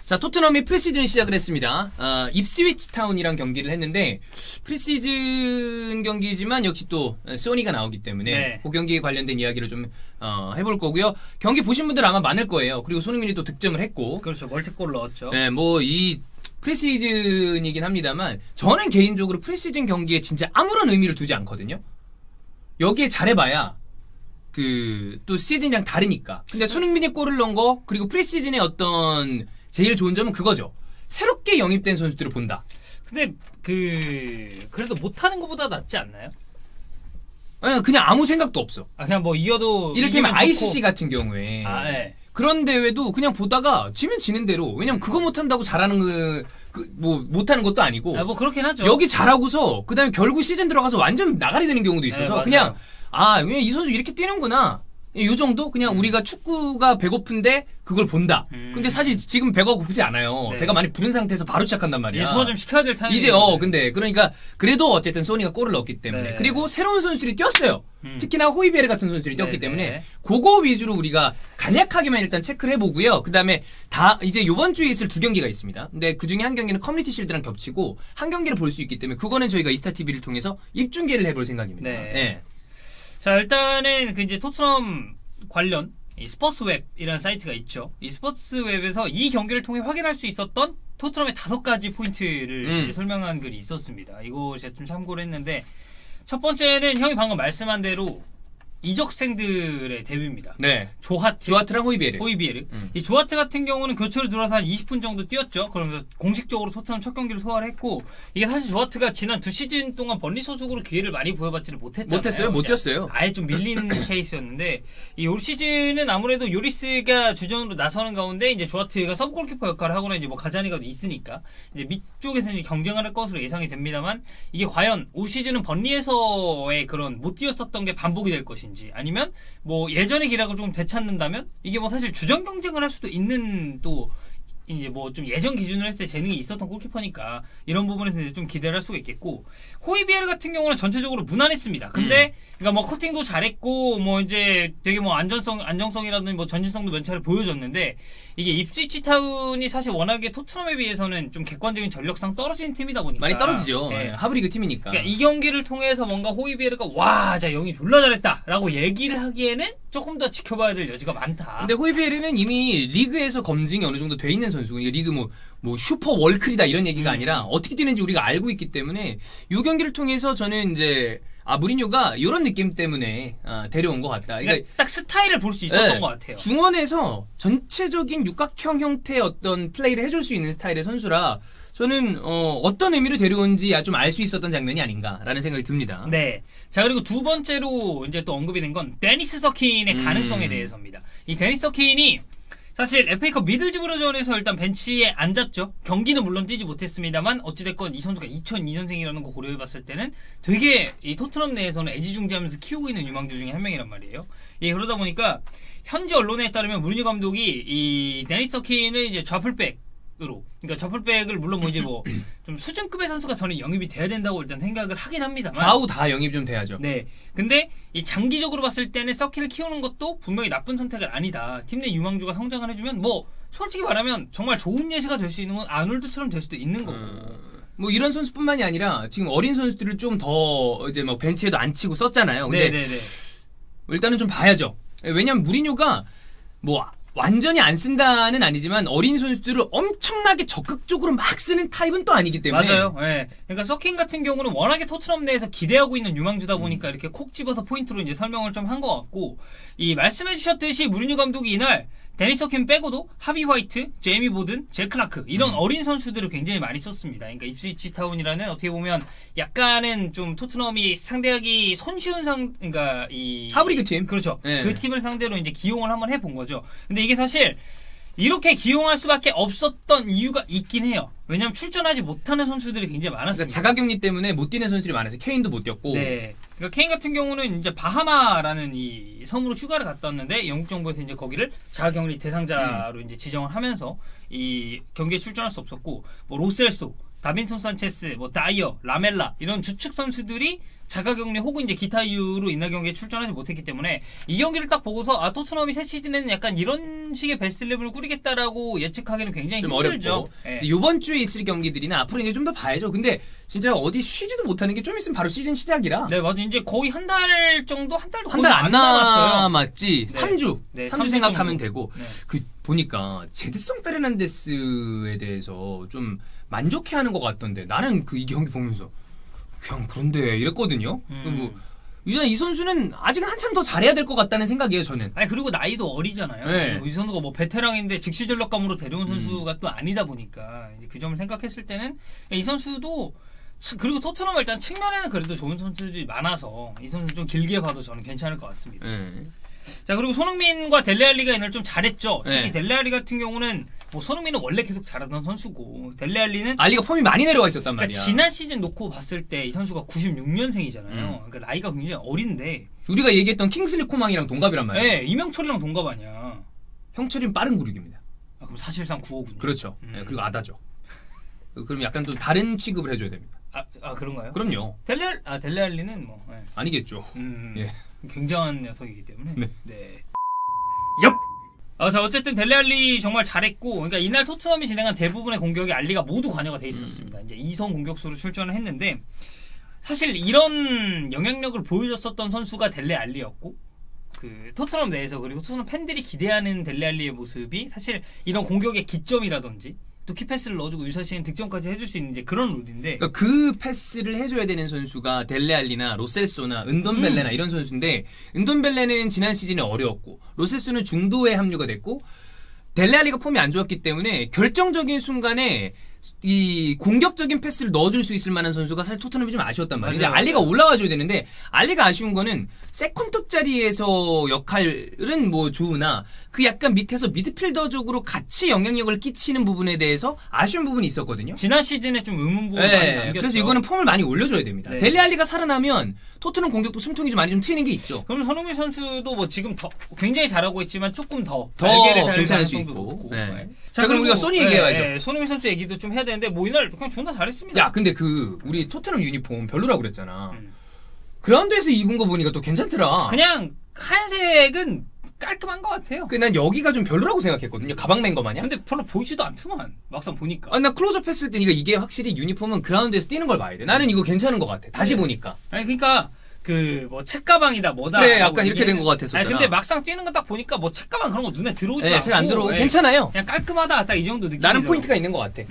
자, 토트넘이 프리시즌 시작을 했습니다. 입스위치 타운이랑 경기를 했는데 프리시즌 경기지만 역시 또 소니가 나오기 때문에 네. 그 경기에 관련된 이야기를 좀 해볼 거고요. 경기 보신 분들 아마 많을 거예요. 그리고 손흥민이 또 득점을 했고, 그렇죠. 멀티골 넣었죠. 네, 뭐 이 프리시즌이긴 합니다만 저는 개인적으로 프리시즌 경기에 진짜 아무런 의미를 두지 않거든요. 여기에 잘해봐야 또 시즌이랑 다르니까. 근데 손흥민이 골을 넣은 거, 그리고 프리시즌의 어떤 제일 좋은 점은 그거죠. 새롭게 영입된 선수들을 본다. 근데 그래도 못하는 것보다 낫지 않나요? 아니, 그냥 아무 생각도 없어. 그냥 뭐 이겨도 이를테면 이기면 ICC 좋고. 같은 경우에 네. 그런 대회도 그냥 보다가 지면 지는 대로. 왜냐면 그거 못한다고 잘하는 뭐 못하는 것도 아니고. 뭐 그렇긴 하죠. 여기 잘하고서 그다음에 결국 시즌 들어가서 완전 나가리 되는 경우도 있어서 네, 그냥 그냥 이 선수 이렇게 뛰는구나. 요 정도? 그냥 우리가 축구가 배고픈데 그걸 본다. 근데 사실 지금 배가 고프지 않아요. 네. 배가 많이 부른 상태에서 바로 시작한단 말이야. 소화 좀 시켜야 될 타이밍. 이제 근데 그러니까 그래도 어쨌든 소니가 골을 넣었기 때문에. 네. 그리고 새로운 선수들이 뛰었어요. 특히나 호이베르 같은 선수들이 뛰었기 네, 때문에 네. 그거 위주로 우리가 간략하게만 일단 체크를 해보고요. 그다음에 이제 요번 주에 있을 2경기가 있습니다. 근데 그중에 한 경기는 커뮤니티 실드랑 겹치고 한 경기를 볼 수 있기 때문에 그거는 저희가 이스타TV를 통해서 입중계를 해볼 생각입니다. 네. 네. 자, 일단은 이제 토트넘 관련 이 스포츠웹이라는 사이트가 있죠. 이 스포츠웹에서 이 경기를 통해 확인할 수 있었던 토트넘의 5가지 포인트를 이제 설명한 글이 있었습니다. 이거 제가 좀 참고를 했는데, 첫 번째는 형이 방금 말씀한 대로 이적생들의 데뷔입니다. 네. 조하트랑 호이베르. 이 조하트 같은 경우는 교체로 들어와서 한 20분 정도 뛰었죠. 그러면서 공식적으로 토트넘 첫 경기를 소화를 했고, 이게 사실 조하트가 지난 2시즌 동안 번리 소속으로 기회를 많이 부여받지를 못했잖아요. 못 뛰었어요. 아예 좀 밀리는 케이스였는데, 이 올 시즌은 아무래도 요리스가 주전으로 나서는 가운데 이제 조하트가 서브 골키퍼 역할을 하거나 이제 뭐 가자니가 있으니까 이제 밑쪽에서 이제 경쟁을 할 것으로 예상이 됩니다만, 이게 과연 올 시즌은 번리에서의 그런 못 뛰었었던 게 반복이 될 것인지, 아니면 뭐 예전의 기락을 좀 되찾는다면 이게 뭐 사실 주전 경쟁을 할 수도 있는, 또 이제 뭐 좀 예전 기준으로 했을 때 재능이 있었던 골키퍼니까 이런 부분에서 이제 좀 기대를 할 수가 있겠고, 호이비에르 같은 경우는 전체적으로 무난했습니다. 근데 그러니까 뭐 커팅도 잘했고 뭐 이제 되게 뭐 안정성이라든지 뭐 전진성도 면차를 보여줬는데, 이게 입스위치 타운이 사실 워낙에 토트넘에 비해서는 좀 객관적인 전력상 떨어지는 팀이다 보니까 많이 떨어지죠. 네. 하브리그 팀이니까. 그러니까 이 경기를 통해서 뭔가 호이비에르가 자 영입 졸라 잘했다 라고 얘기를 하기에는 조금 더 지켜봐야 될 여지가 많다. 근데 호이베르는 이미 리그에서 검증이 어느 정도 돼 있는 선수고, 이게 리그 뭐 슈퍼 월클이다 이런 얘기가 아니라 어떻게 뛰는지 우리가 알고 있기 때문에 이 경기를 통해서 저는 이제 무리뉴가 이런 느낌 때문에 데려온 것 같다. 그러니까 딱 스타일을 볼 수 있었던 것 같아요. 중원에서 전체적인 육각형 형태의 어떤 플레이를 해줄 수 있는 스타일의 선수라 저는 어떤 의미로 데려온지 좀 알 수 있었던 장면이 아닌가라는 생각이 듭니다. 네. 자, 그리고 두 번째로 이제 또 언급이 된 건 데니스 서킨의 가능성에 대해서입니다. 이 데니스 서킨이 사실 FA컵 미들즈브러전에서 일단 벤치에 앉았죠. 경기는 물론 뛰지 못했습니다만 어찌됐건 이 선수가 2002년생이라는 거 고려해봤을 때는 되게 이 토트넘 내에서는 애지중지하면서 키우고 있는 유망주 중에 한 명이란 말이에요. 예, 그러다 보니까 현지 언론에 따르면 무리뉴 감독이 이 데니스 서킨을 이제 그러니까 좌풀백을 물론 뭐 이제 뭐 좀 수준급의 선수가 저는 영입이 돼야 된다고 일단 생각을 하긴 합니다만, 좌우 다 영입 좀 돼야죠. 네. 근데 이 장기적으로 봤을 때는 서킨을 키우는 것도 분명히 나쁜 선택은 아니다. 팀 내 유망주가 성장을 해주면 뭐 솔직히 말하면 정말 좋은 예시가 될 수 있는 건 아놀드처럼 될 수도 있는 거고. 뭐 이런 선수뿐만이 아니라 지금 어린 선수들을 좀 더 이제 뭐 벤치에도 안 치고 썼잖아요. 근데 네네네. 일단은 좀 봐야죠. 왜냐면 무리뉴가 뭐 완전히 안 쓴다는 아니지만 어린 선수들을 엄청나게 적극적으로 막 쓰는 타입은 또 아니기 때문에. 맞아요. 네. 그러니까 서킨 같은 경우는 워낙에 토트넘 내에서 기대하고 있는 유망주다 보니까 이렇게 콕 집어서 포인트로 이제 설명을 좀 한 것 같고, 이 말씀해주셨듯이 무리뉴 감독이 이날 데니스 서킨 빼고도 하비 화이트, 제이미 보든, 잭 클라크 이런 어린 선수들을 굉장히 많이 썼습니다. 그러니까 입스위치 타운이라는 어떻게 보면 약간은 좀 토트넘이 상대하기 손쉬운 그러니까 이 하브리그 팀. 그렇죠. 네. 그 팀을 상대로 이제 기용을 한번 해본 거죠. 근데 이게 사실 이렇게 기용할 수밖에 없었던 이유가 있긴 해요. 왜냐면 출전하지 못하는 선수들이 굉장히 많았습니다. 그러니까 자가격리 때문에 못 뛰는 선수들이 많아서 케인도 못 뛰었고. 네. 그러니까 케인 같은 경우는 이제 바하마라는 이 섬으로 휴가를 갔다 왔는데 영국 정부에서 이제 거기를 자가격리 대상자로 이제 지정을 하면서 이 경기에 출전할 수 없었고, 뭐 로셀소, 다빈손 산체스, 뭐 다이어, 라멜라 이런 주축 선수들이 자가격리 혹은 이제 기타 이유로 이날 경기에 출전하지 못했기 때문에 이 경기를 딱 보고서 토트넘이 새 시즌에는 약간 이런 식의 베스트 11을 꾸리겠다라고 예측하기는 굉장히 좀 힘들죠. 어렵고 예. 이번 주에 있을 경기들이나 앞으로 이제 좀 더 봐야죠. 근데 진짜 어디 쉬지도 못하는 게 좀 있으면 바로 시즌 시작이라. 네, 맞아. 이제 거의 한 달 정도, 한 달도 한 달 안 남았어요. 남았지. 네. 3주. 네, 3주 생각하면 정도. 되고. 네. 그 보니까 제드송 페르난데스에 대해서 좀 만족해하는 것 같던데 나는 이 경기 보면서 그냥 그런데 이랬거든요. 그리고 일단 이 선수는 아직은 한참 더 잘해야 될 것 같다는 생각이에요, 저는. 아니 그리고 나이도 어리잖아요. 네. 이 선수가 뭐 베테랑인데 즉시 전력감으로 데려온 선수가 또 아니다 보니까 이제 그 점을 생각했을 때는 이 선수도 그리고 토트넘 일단 측면에는 그래도 좋은 선수들이 많아서 이 선수 좀 길게 봐도 저는 괜찮을 것 같습니다. 자 그리고 손흥민과 델레알리가 이날 좀 잘했죠. 특히 네. 델레알리 같은 경우는 뭐 손흥민은 원래 계속 잘하던 선수고 델레알리는 알리가 폼이 많이 내려와 있었단 말이야. 그러니까 지난 시즌 놓고 봤을 때 이 선수가 96년생이잖아요. 그러니까 나이가 굉장히 어린데 우리가 얘기했던 킹슬리 코망이랑 동갑이란 말이야. 네, 이명철이랑 동갑 아니야. 형철이는 빠른 구르기입니다. 아, 그럼 사실상 9호군요. 그렇죠. 네, 그리고 아다죠. 그럼 약간 좀 다른 취급을 해줘야 됩니다. 아 그런가요? 그럼요. 델레알리는 뭐 네. 아니겠죠. 예. 굉장한 녀석이기 때문에. 네. 엽. 자 어쨌든 델레알리 정말 잘했고, 그러니까 이날 토트넘이 진행한 대부분의 공격에 알리가 모두 관여가 돼 있었습니다. 이제 2선 공격수로 출전을 했는데 사실 이런 영향력을 보여줬었던 선수가 델레알리였고, 그 토트넘 내에서 그리고 토트넘 팬들이 기대하는 델레알리의 모습이 사실 이런 공격의 기점이라든지 또 키패스를 넣어주고 유사시엔 득점까지 해줄 수 있는 이제 그런 롤인데, 그러니까 그 패스를 해줘야 되는 선수가 델레알리나 로셀소나 은돈벨레나 이런 선수인데, 은돈벨레는 지난 시즌에 어려웠고 로셀소는 중도에 합류가 됐고 델레알리가 폼이 안 좋았기 때문에 결정적인 순간에 이 공격적인 패스를 넣어줄 수 있을 만한 선수가 사실 토트넘이 좀 아쉬웠단 말이에요. 근데 알리가 올라와줘야 되는데 알리가 아쉬운 거는 세컨톱 자리에서 역할은 뭐 좋으나 그 약간 밑에서 미드필더적으로 같이 영향력을 끼치는 부분에 대해서 아쉬운 부분이 있었거든요. 지난 시즌에 좀 의문부가 많이 남겼죠. 그래서 이거는 폼을 많이 올려줘야 됩니다. 네. 델레알리가 살아나면 토트넘 공격도 숨통이 좀 많이 좀 트이는 게 있죠. 그럼 손흥민 선수도 뭐 지금 더 굉장히 잘하고 있지만 조금 더 괜찮을 수 있고. 네. 자, 그럼 우리가 소니 얘기해야죠. 네, 손흥민 선수 얘기도 좀 해야 되는데 뭐 이날 그냥 존나 잘했습니다. 야, 근데 우리 토트넘 유니폼 별로라고 그랬잖아. 그라운드에서 입은 거 보니까 또 괜찮더라. 그냥 하얀색은 깔끔한 것 같아요. 난 여기가 좀 별로라고 생각했거든요. 가방 맨 거 마냥. 근데 별로 보이지도 않더만 막상 보니까. 나 클로즈업 했을 때 이게 확실히 유니폼은 그라운드에서 뛰는 걸 봐야 돼. 나는 이거 괜찮은 것 같아. 다시 보니까. 아니 그러니까 그 뭐 책가방이다 뭐다. 그래, 약간 이렇게 된 것 같았었잖아. 아니 근데 막상 뛰는 거 딱 보니까 뭐 책가방 그런 거 눈에 들어오지 네, 않고. 잘 안 들어오고 괜찮아요. 그냥 깔끔하다 딱 이 정도 느낌. 나는 포인트가 있는 것 같아.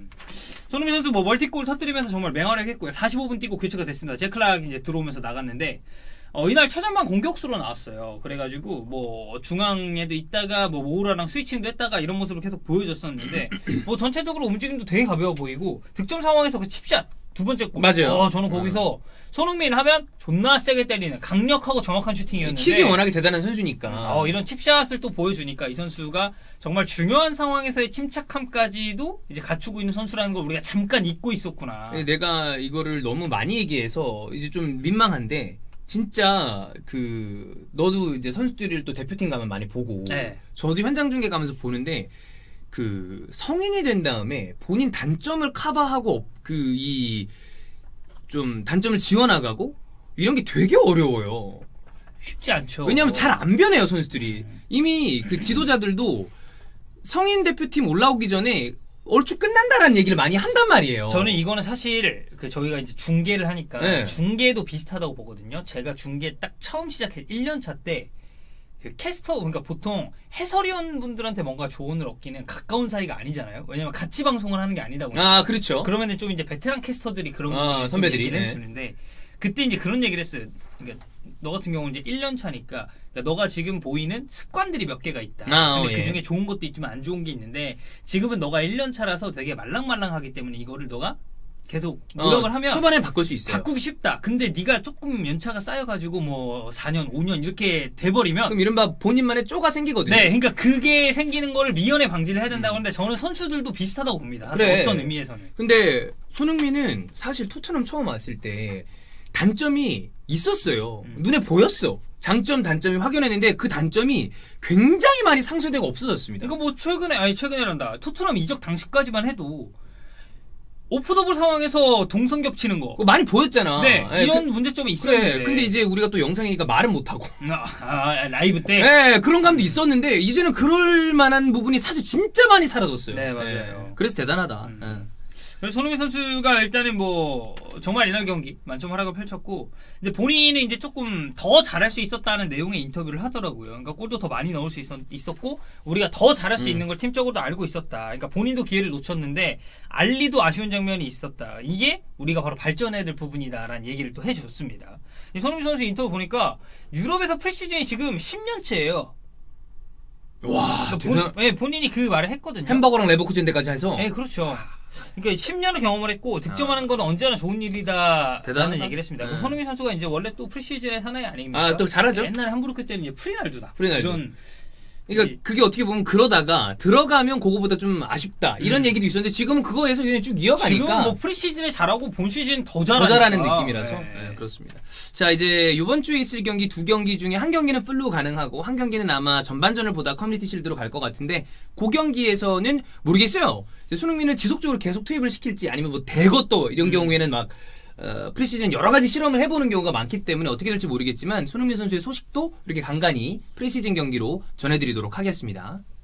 손흥민 선수 뭐 멀티골 터뜨리면서 정말 맹활약했고요. 45분 뛰고 교체가 됐습니다. 제클락 이제 들어오면서 나갔는데 이날 최전방 공격수로 나왔어요. 그래가지고 뭐 중앙에도 있다가 뭐 모우라랑 스위칭도 했다가 이런 모습을 계속 보여줬었는데 뭐 전체적으로 움직임도 되게 가벼워 보이고 득점 상황에서 그 칩샷 두 번째 골. 맞아요. 저는 거기서 손흥민 하면 존나 세게 때리는 강력하고 정확한 슈팅이었는데 킥이 워낙에 대단한 선수니까. 이런 칩샷을 또 보여주니까 이 선수가 정말 중요한 상황에서의 침착함까지도 이제 갖추고 있는 선수라는 걸 우리가 잠깐 잊고 있었구나. 내가 이거를 너무 많이 얘기해서 이제 좀 민망한데 진짜 너도 이제 선수들을 또 대표팀 가면 많이 보고 네. 저도 현장 중계 가면서 보는데 성인이 된 다음에 본인 단점을 커버하고 좀 단점을 지워나가고 이런 게 되게 어려워요. 쉽지 않죠. 왜냐하면 잘 안 변해요, 선수들이. 이미 지도자들도 성인 대표팀 올라오기 전에 얼추 끝난다라는 얘기를 많이 한단 말이에요. 저는 이거는 사실 저희가 이제 중계를 하니까 네. 중계도 비슷하다고 보거든요. 제가 중계 딱 처음 시작해 1년차 때 캐스터, 그러니까 보통 해설위원 분들한테 뭔가 조언을 얻기는 가까운 사이가 아니잖아요. 왜냐면 같이 방송을 하는 게 아니다 보니까. 그렇죠. 그러면은 좀 이제 베테랑 캐스터들이 그런 선배들이 얘기를 해주는데 그때 이제 그런 얘기를 했어요. 그러니까 너 같은 경우는 이제 1년 차니까 그러니까 너가 지금 보이는 습관들이 몇 개가 있다. 근데 그 중에 좋은 것도 있지만 안 좋은 게 있는데 지금은 너가 1년 차라서 되게 말랑말랑하기 때문에 이거를 너가 계속 노력을 하면 초반에 바꿀 수 있어요. 바꾸기 쉽다. 근데 네가 조금 연차가 쌓여가지고 뭐 4년, 5년 이렇게 돼버리면 그럼 이른바 본인만의 쪼가 생기거든요. 네, 그러니까 그게 생기는 거를 미연에 방지를 해야 된다고 하는데 저는 선수들도 비슷하다고 봅니다. 그래. 어떤 의미에서는. 근데 손흥민은 사실 토트넘 처음 왔을 때 단점이 있었어요. 눈에 보였어. 장점, 단점이 확연했는데 그 단점이 굉장히 많이 상쇄되고 없어졌습니다. 이거 뭐 최근에란다. 토트넘 이적 당시까지만 해도 오프더블 상황에서 동선 겹치는 거. 그거 많이 보였잖아. 네, 예, 이런 문제점이 있었는데. 그래. 근데 이제 우리가 또 영상이니까 말은 못하고. 라이브 때. 네, 그런 감도 있었는데 이제는 그럴 만한 부분이 사실 진짜 많이 사라졌어요. 네, 맞아요. 그래서 대단하다. 그래서 손흥민 선수가 일단은 뭐 정말 이날 경기 만점 활약을 펼쳤고, 근데 본인은 이제 조금 더 잘할 수 있었다는 내용의 인터뷰를 하더라고요. 그러니까 골도 더 많이 넣을 수 있었고 우리가 더 잘할 수 있는 걸 팀적으로도 알고 있었다. 그러니까 본인도 기회를 놓쳤는데 알리도 아쉬운 장면이 있었다. 이게 우리가 바로 발전해야 될 부분이다라는 얘기를 또 해줬습니다. 이 손흥민 선수 인터뷰 보니까 유럽에서 프리시즌이 지금 10년째예요. 와, 그러니까 본인이 그 말을 했거든요. 햄버거랑 레버쿠젠 데까지 해서. 네, 그렇죠. 그러니까 10년을 경험을 했고 득점하는 건 언제나 좋은 일이다라는 대단하다. 얘기를 했습니다. 그 손흥민 선수가 이제 원래 또 프리시즌의 사나이 아닙니까? 아, 또 잘하죠. 옛날에 함부르크 때는 이제 프리날두다. 프리날두. 이런 그러니까 그게 어떻게 보면 그러다가 들어가면 그거보다 좀 아쉽다 이런 얘기도 있었는데 지금은 그거에서 그냥 쭉 이어가니까 지금 뭐 프리시즌에 잘하고 본 시즌 더 잘하는 느낌이라서 네. 네, 그렇습니다. 자, 이제 이번 주에 있을 경기 두 경기 중에 한 경기는 풀로 가능하고 한 경기는 아마 전반전을 보다 커뮤니티 실드로 갈 것 같은데 그 경기에서는 모르겠어요. 이제 손흥민을 지속적으로 계속 투입을 시킬지 아니면 뭐 대것도 이런 경우에는 막 프리시즌 여러 가지 실험을 해보는 경우가 많기 때문에 어떻게 될지 모르겠지만 손흥민 선수의 소식도 이렇게 간간히 프리시즌 경기로 전해드리도록 하겠습니다.